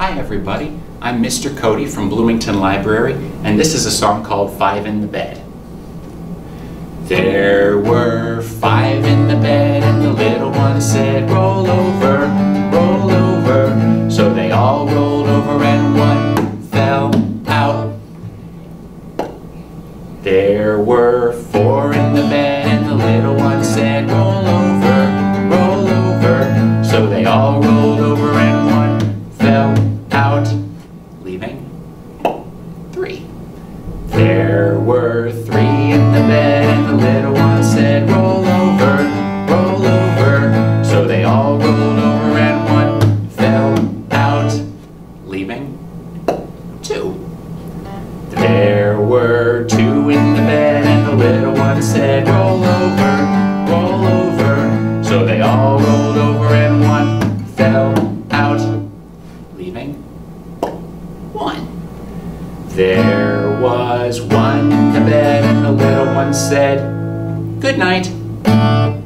Hi everybody, I'm Mr. Cody from Bloomington Library, and this is a song called Five in the Bed. There were five in the bed, and the little one said, roll over, roll over. So they all rolled over and one fell out. There were four in the bed, and the little one said, roll over, roll over. So they all rolled over and one fell out, leaving three. There were three in the bed, and the little one said, roll over, roll over. So they all rolled over and one fell out, leaving two. There were two in the bed, and the little one said, roll over, roll over. So they all rolled over and one fell out, leaving one. There was one in the bed, and the little one said, good night.